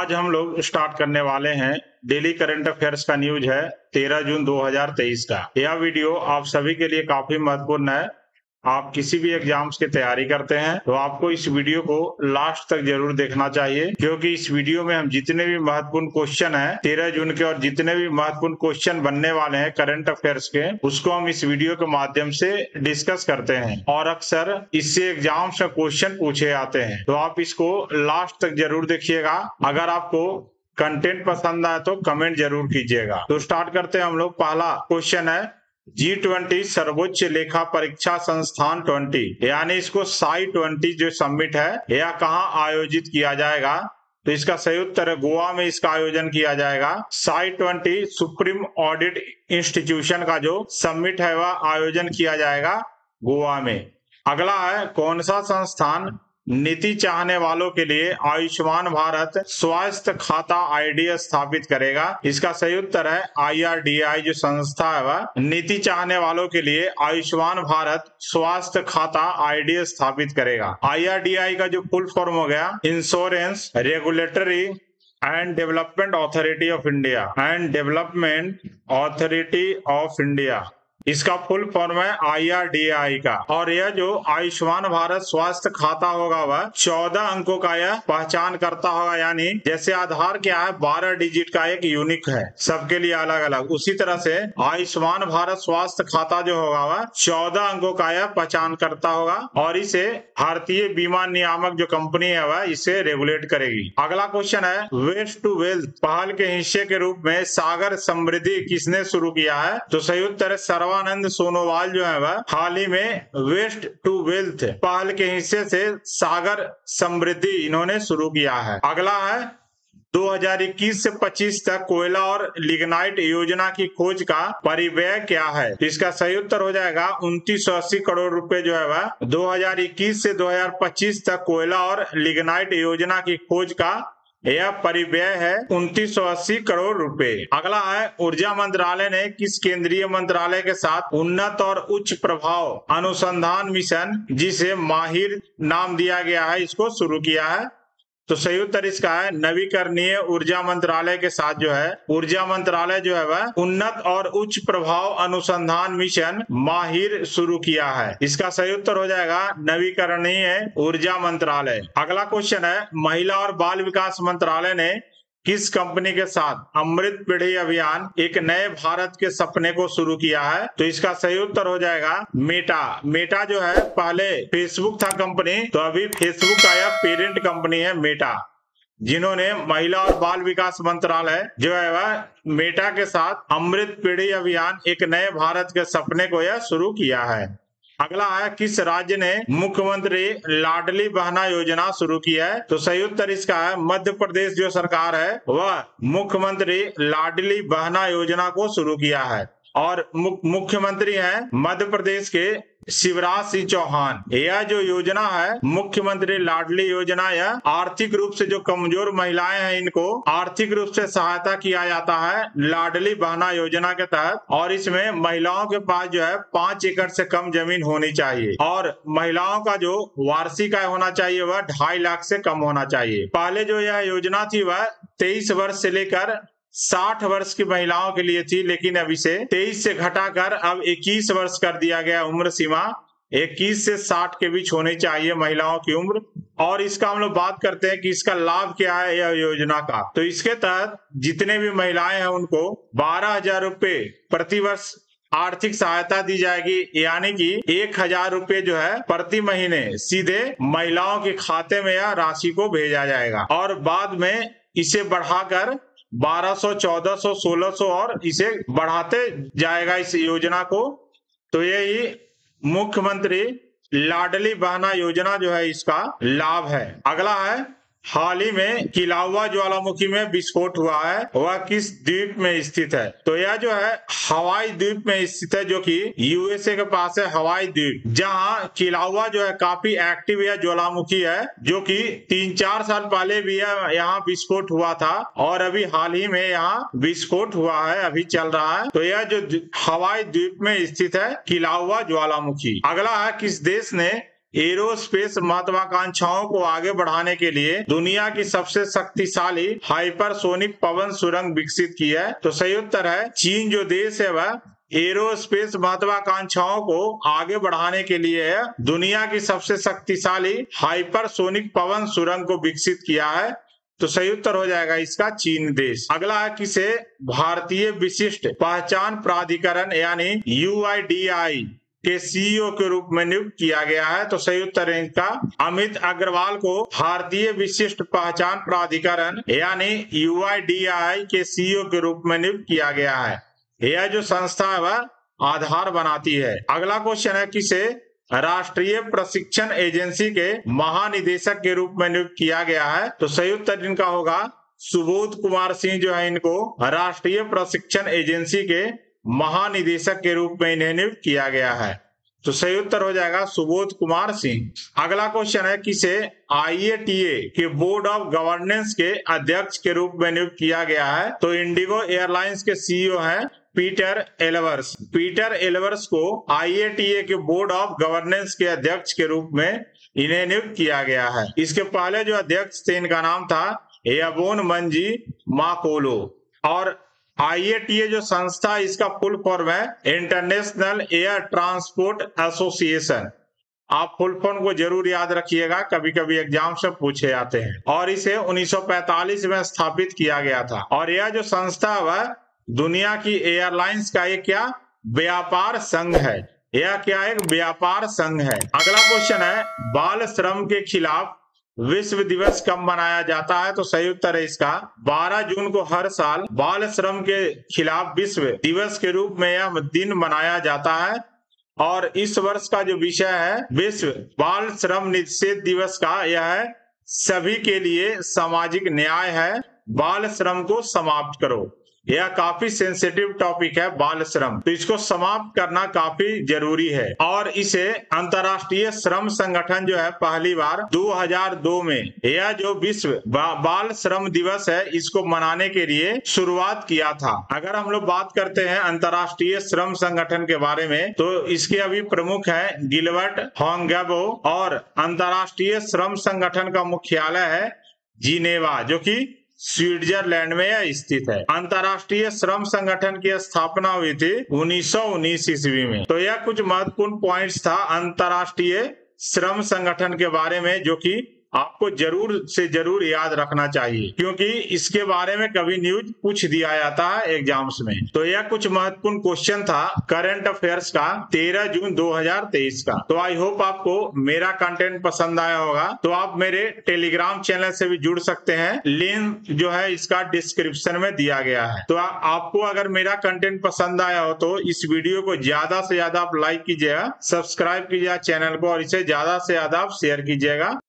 आज हम लोग स्टार्ट करने वाले हैं डेली करंट अफेयर्स का न्यूज है 13 जून 2023 का। यह वीडियो आप सभी के लिए काफी महत्वपूर्ण है। आप किसी भी एग्जाम्स की तैयारी करते हैं तो आपको इस वीडियो को लास्ट तक जरूर देखना चाहिए, क्योंकि इस वीडियो में हम जितने भी महत्वपूर्ण क्वेश्चन हैं 13 जून के और जितने भी महत्वपूर्ण क्वेश्चन बनने वाले हैं करंट अफेयर्स के, उसको हम इस वीडियो के माध्यम से डिस्कस करते हैं और अक्सर इससे एग्जाम्स में क्वेश्चन पूछे जाते हैं। तो आप इसको लास्ट तक जरूर देखिएगा। अगर आपको कंटेंट पसंद आए तो कमेंट जरूर कीजिएगा। तो स्टार्ट करते हैं हम लोग। पहला क्वेश्चन है G20 सर्वोच्च लेखा परीक्षा संस्थान 20, यानी इसको साई 20 जो समिट है, यह कहाँ आयोजित किया जाएगा? तो इसका सही उत्तर है गोवा में इसका आयोजन किया जाएगा। साई 20 सुप्रीम ऑडिट इंस्टीट्यूशन का जो समिट है वह आयोजन किया जाएगा गोवा में। अगला है कौन सा संस्थान नीति चाहने वालों के लिए आयुष्मान भारत स्वास्थ्य खाता आईडी स्थापित करेगा? इसका सही उत्तर है IRDAI जो संस्था है वह नीति चाहने वालों के लिए आयुष्मान भारत स्वास्थ्य खाता आईडी स्थापित करेगा। IRDAI का जो फुल फॉर्म हो गया insurance regulatory and development authority of India इसका फुल फॉर्म है IRDAI का। और यह जो आयुष्मान भारत स्वास्थ्य खाता होगा वह 14 अंकों का यह पहचान करता होगा, यानी जैसे आधार क्या है 12 डिजिट का एक यूनिक है सबके लिए अलग अलग, उसी तरह से आयुष्मान भारत स्वास्थ्य खाता जो होगा वह 14 अंकों का यह पहचान करता होगा और इसे भारतीय बीमा नियामक जो कंपनी है वह इसे रेगुलेट करेगी। अगला क्वेश्चन है वेस्ट टू वेल्थ पहल के हिस्से के रूप में सागर समृद्धि किसने शुरू किया है? तो सही उत्तर है सर्वानंद सोनोवाल जो है वह हाल ही में वेस्ट टू वेल्थ पहल के हिस्से से सागर समृद्धि इन्होंने शुरू किया है। अगला है 2021 से 25 तक कोयला और लिग्नाइट योजना की खोज का परिव्यय क्या है? तो इसका सही उत्तर हो जाएगा 2980 करोड़ रुपए जो है वह 2021 से 2025 तक कोयला और लिग्नाइट योजना की खोज का यह परिव्यय है 2980 करोड़ रुपए। अगला है ऊर्जा मंत्रालय ने किस केंद्रीय मंत्रालय के साथ उन्नत और उच्च प्रभाव अनुसंधान मिशन, जिसे माहिर नाम दिया गया है, इसको शुरू किया है? तो सही उत्तर इसका है नवीकरणीय ऊर्जा मंत्रालय के साथ जो है ऊर्जा मंत्रालय जो है वह उन्नत और उच्च प्रभाव अनुसंधान मिशन माहिर शुरू किया है। इसका सही उत्तर हो जाएगा नवीकरणीय ऊर्जा मंत्रालय। अगला क्वेश्चन है महिला और बाल विकास मंत्रालय ने किस कंपनी के साथ अमृत पीढ़ी अभियान एक नए भारत के सपने को शुरू किया है? तो इसका सही उत्तर हो जाएगा मेटा जो है पहले फेसबुक था कंपनी, तो अभी फेसबुक का यह पेरेंट कंपनी है मेटा, जिन्होंने महिला और बाल विकास मंत्रालय जो है वह मेटा के साथ अमृत पीढ़ी अभियान एक नए भारत के सपने को यह शुरू किया है। अगला है किस राज्य ने मुख्यमंत्री लाडली बहना योजना शुरू की है? तो सही उत्तर इसका है मध्य प्रदेश जो सरकार है वह मुख्यमंत्री लाडली बहना योजना को शुरू किया है और मुख्यमंत्री हैं मध्य प्रदेश के शिवराज सिंह चौहान। यह जो योजना है मुख्यमंत्री लाडली योजना, यह आर्थिक रूप से जो कमजोर महिलाएं हैं इनको आर्थिक रूप से सहायता किया जाता है लाडली बहना योजना के तहत। और इसमें महिलाओं के पास जो है 5 एकड़ से कम जमीन होनी चाहिए और महिलाओं का जो वार्षिक आय होना चाहिए वह 2.5 लाख से कम होना चाहिए। पहले जो यह योजना थी वह 23 वर्ष से लेकर 60 वर्ष की महिलाओं के लिए थी, लेकिन अब इसे 23 से घटाकर अब 21 वर्ष कर दिया गया। उम्र सीमा 21 से 60 के बीच होनी चाहिए महिलाओं की उम्र। और इसका हम लोग बात करते हैं कि इसका लाभ क्या है यह योजना का। तो इसके तहत जितने भी महिलाएं हैं उनको 12,000 रुपए प्रति वर्ष आर्थिक सहायता दी जाएगी, यानी कि 1,000 रुपए जो है प्रति महीने सीधे महिलाओं के खाते में यह राशि को भेजा जाएगा और बाद में इसे बढ़ाकर 1200, 1400, 1600 और इसे बढ़ाते जाएगा इस योजना को। तो यही मुख्यमंत्री लाडली बहना योजना जो है इसका लाभ है। अगला है हाल ही में किलाउआ ज्वालामुखी में विस्फोट हुआ है, वह किस द्वीप में स्थित है? तो यह जो है हवाई द्वीप में स्थित है, जो कि USA के पास है हवाई द्वीप, जहां किलाउआ जो है काफी एक्टिव यह ज्वालामुखी है, जो कि 3-4 साल पहले भी यहाँ विस्फोट हुआ था और अभी हाल ही में यहाँ विस्फोट हुआ है, अभी चल रहा है। तो यह जो हवाई द्वीप में स्थित है किलाउआ ज्वालामुखी। अगला है किस देश ने एरोस्पेस महत्वाकांक्षाओं को आगे बढ़ाने के लिए दुनिया की सबसे शक्तिशाली हाइपरसोनिक पवन सुरंग विकसित की है। तो सही उत्तर है चीन जो देश है वह एरोस्पेस महत्वाकांक्षाओं को आगे बढ़ाने के लिए दुनिया की सबसे शक्तिशाली हाइपरसोनिक पवन सुरंग को विकसित किया है। तो सही उत्तर हो जाएगा इसका चीन देश। अगला है किसे भारतीय विशिष्ट पहचान प्राधिकरण यानी UIDAI के CEO के रूप में नियुक्त किया गया है। तो सही उत्तर है इनका अमित अग्रवाल को भारतीय विशिष्ट पहचान प्राधिकरण यानी UIDAI के CEO के रूप में नियुक्त किया गया है। यह जो संस्था है वह आधार बनाती है। अगला क्वेश्चन है किसे राष्ट्रीय प्रशिक्षण एजेंसी के महानिदेशक के रूप में नियुक्त किया गया है। तो सही उत्तर इनका होगा सुबोध कुमार सिंह जो है इनको राष्ट्रीय प्रशिक्षण एजेंसी के महानिदेशक के रूप में इन्हें नियुक्त किया गया है। तो सही उत्तर हो जाएगा सुबोध कुमार सिंह। अगला क्वेश्चन है किसे IATA के बोर्ड ऑफ गवर्नेंस के अध्यक्ष के रूप में नियुक्त किया गया है। तो इंडिगो एयरलाइंस के CEO हैं पीटर एल्वर्स। पीटर एल्वर्स को IATA के बोर्ड ऑफ गवर्नेंस के अध्यक्ष के रूप में इन्हें नियुक्त किया गया है। इसके पहले जो अध्यक्ष थे इनका नाम था एबोन मंजी माकोलो। और IATA जो संस्था इसका फुल फॉर्म है इंटरनेशनल एयर ट्रांसपोर्ट एसोसिएशन। आप फुल फॉर्म को जरूर याद रखिएगा, कभी कभी एग्जाम से पूछे जाते हैं। और इसे 1945 में स्थापित किया गया था। और यह जो संस्था है दुनिया की एयरलाइंस का एक क्या व्यापार संघ है। यह क्या एक व्यापार संघ है। अगला क्वेश्चन है बाल श्रम के खिलाफ विश्व दिवस कब मनाया जाता है। तो सही उत्तर है इसका 12 जून को हर साल बाल श्रम के खिलाफ विश्व दिवस के रूप में यह दिन मनाया जाता है। और इस वर्ष का जो विषय है विश्व बाल श्रम निषेध दिवस का यह है सभी के लिए सामाजिक न्याय है, बाल श्रम को समाप्त करो। यह काफी सेंसिटिव टॉपिक है बाल श्रम, तो इसको समाप्त करना काफी जरूरी है। और इसे अंतर्राष्ट्रीय श्रम संगठन जो है पहली बार 2002 में यह जो विश्व बाल श्रम दिवस है इसको मनाने के लिए शुरुआत किया था। अगर हम लोग बात करते हैं अंतर्राष्ट्रीय श्रम संगठन के बारे में तो इसके अभी प्रमुख है गिलबर्ट हॉन्गेबो और अंतर्राष्ट्रीय श्रम संगठन का मुख्यालय है जिनेवा जो कि स्विट्जरलैंड में स्थित है। अंतर्राष्ट्रीय श्रम संगठन की स्थापना हुई थी 1919 ईस्वी में। तो यह कुछ महत्वपूर्ण पॉइंट्स था अंतर्राष्ट्रीय श्रम संगठन के बारे में जो कि आपको जरूर से जरूर याद रखना चाहिए, क्योंकि इसके बारे में कभी न्यूज पूछ दिया जाता है एग्जाम्स में। तो यह कुछ महत्वपूर्ण क्वेश्चन था करंट अफेयर्स का 13 जून 2023 का। तो आई होप आपको मेरा कंटेंट पसंद आया होगा। तो आप मेरे टेलीग्राम चैनल से भी जुड़ सकते हैं, लिंक जो है इसका डिस्क्रिप्शन में दिया गया है। तो आपको अगर मेरा कंटेंट पसंद आया हो तो इस वीडियो को ज्यादा से ज्यादा आप लाइक कीजिएगा, सब्सक्राइब कीजिएगा चैनल को और इसे ज्यादा से ज्यादा आप शेयर कीजिएगा।